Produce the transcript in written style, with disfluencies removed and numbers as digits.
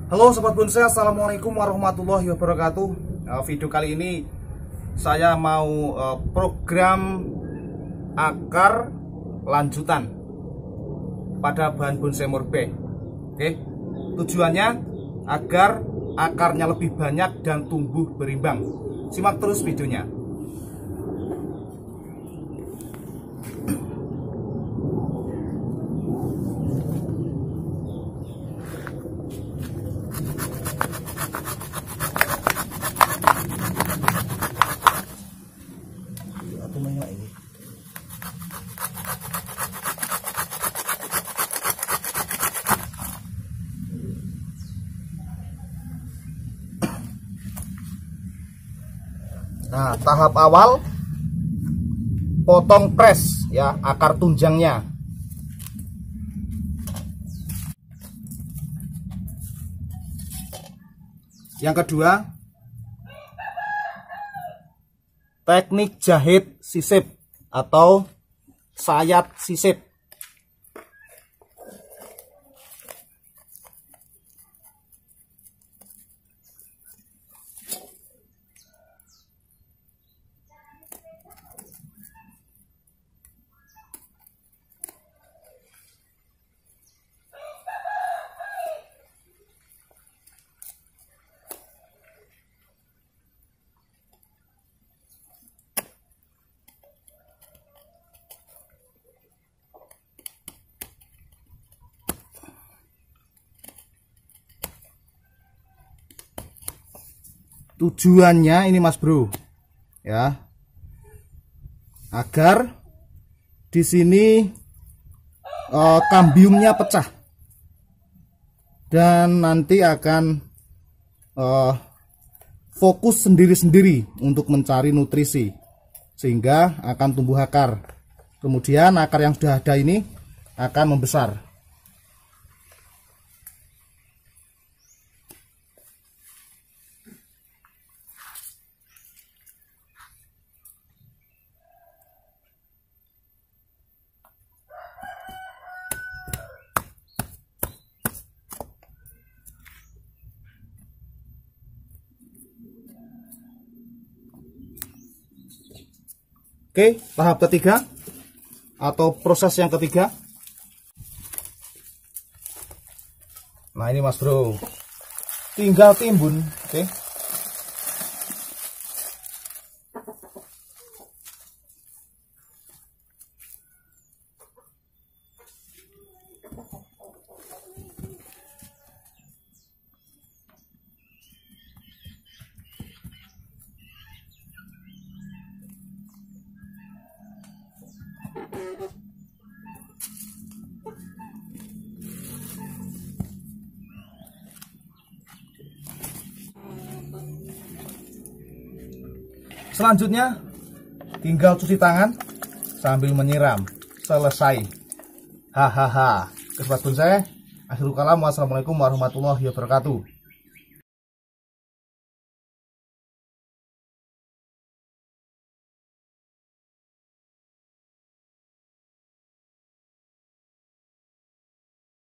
Halo Sobat Bonsai, Assalamualaikum warahmatullahi wabarakatuh. Video kali ini saya mau program akar lanjutan pada bahan bonsai murbei. Oke, tujuannya agar akarnya lebih banyak dan tumbuh berimbang. Simak terus videonya. Nah, tahap awal potong press ya akar tunjangnya. Yang kedua, teknik jahit sisip atau sayat sisip. Tujuannya ini Mas Bro, ya, agar di sini kambiumnya pecah dan nanti akan fokus sendiri-sendiri untuk mencari nutrisi sehingga akan tumbuh akar. Kemudian akar yang sudah ada ini akan membesar. Oke, tahap ketiga atau proses yang ketiga. Nah, ini Mas Bro, tinggal timbun. Oke. Selanjutnya tinggal cuci tangan sambil menyiram. Selesai. Hahaha. Sobat Bonsai, akhirul kalam. Wassalamualaikum warahmatullahi wabarakatuh.